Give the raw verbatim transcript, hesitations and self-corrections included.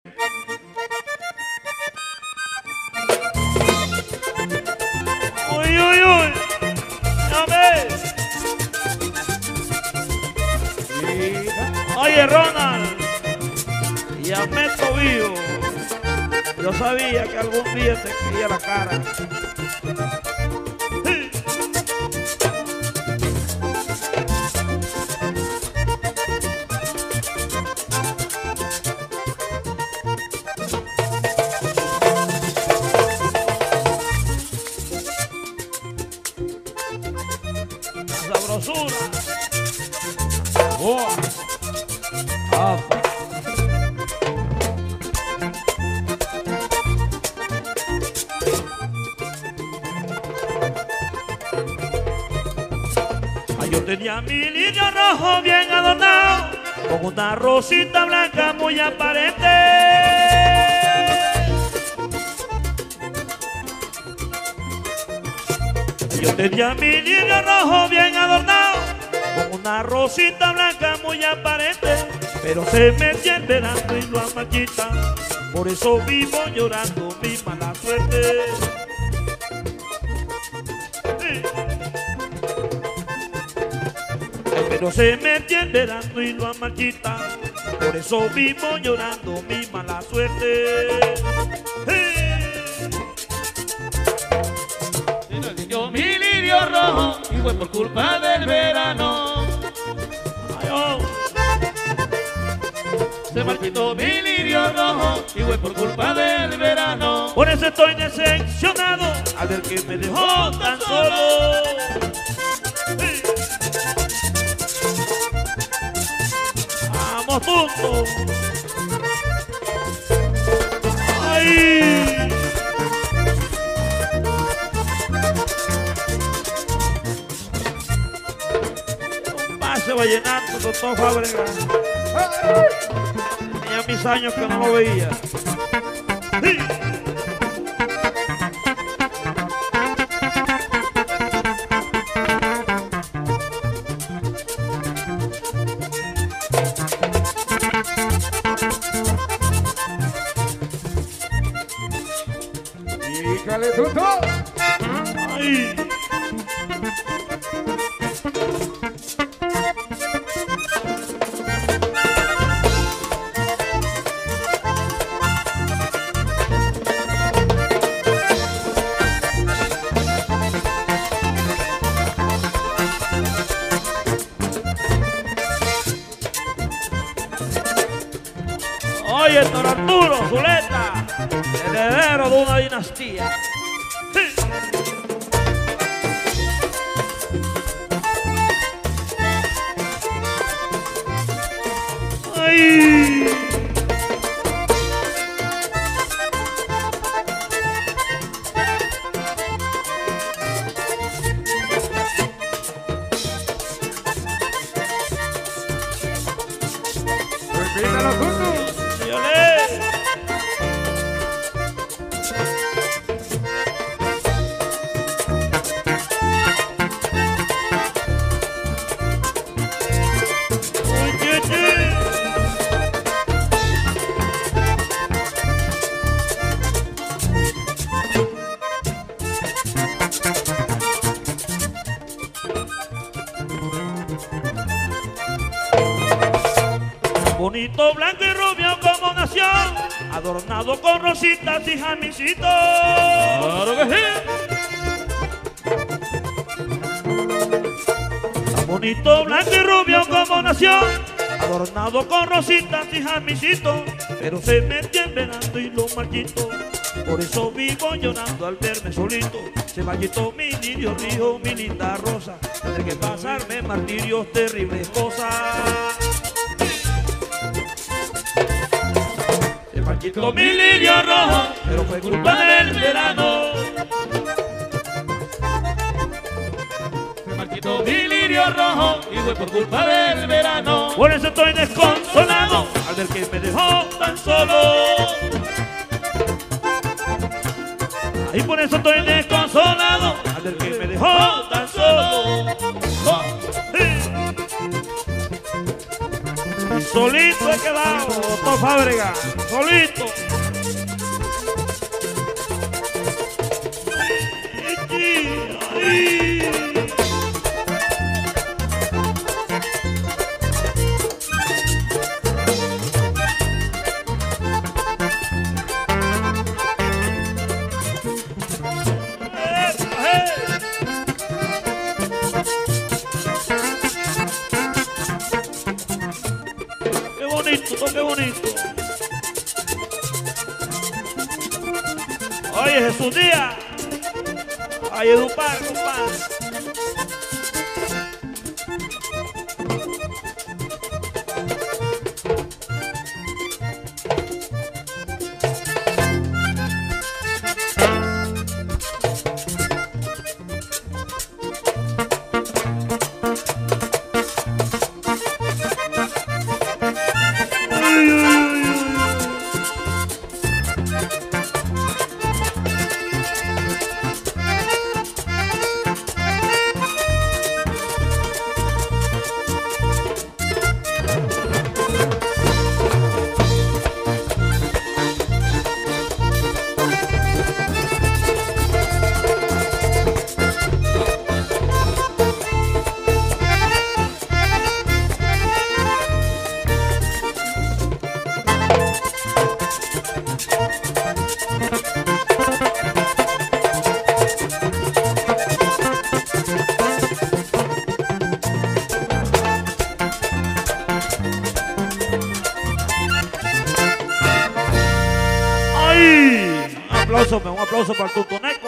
Uy, uy, uy. Ya ves. Oye, Ronald. Y Ahmed Tobillo. Yo sabía que algún día te caía la cara. Sabrosura. Oh. Ah. Ay, yo tenía mi lirio rojo bien adornado, con una rosita blanca muy aparente. Yo tenía mi lirio rojo bien adornado, con una rosita blanca muy aparente, pero se metió el verano y lo amarchita, por eso vivo llorando mi mala suerte. Sí. Pero se metió el verano y lo amarchita, por eso vivo llorando mi mala suerte. Yo mi lirio rojo y fue por culpa del verano. Ay, oh. Se marchitó mi lirio rojo y fue por culpa del verano. Por eso estoy decepcionado al ver que me dejó tan solo. Sí. Vamos juntos. Ay. Se va llenando, doctor Fábrega. Tenía mis años que no lo veía. Sí. ¡Dígale, Tuto! Ay. Oye, don Arturo Zuleta, heredero de una dinastía. Sí. Ay. ¡Dígalo, Tuto! Bonito, blanco y rubio como nació, adornado con rositas y jamisitos. Claro que sí. Bonito, blanco y rubio como nació, adornado con rositas y jamisitos, pero se metió en verano y lo marchito, por eso vivo llorando al verme solito. Se marchitó mi lirio río, mi linda rosa, tendré que pasarme martirios, terribles cosas. Se marchitó mi lirio rojo, pero fue culpa del verano. Se marchitó mi lirio rojo y fue por culpa del verano. Por eso estoy desconsolado al ver que me dejó tan solo. Y por eso estoy desconsolado al ver que me dejó tan solo. Y solito he quedado, doctor Fábrega. solito. Ay, ay. Qué bonito, qué bonito. Oye, Jesús Díaz. Ay, Edupar, compadre. Un aplauso, un aplauso para el Tutoneco.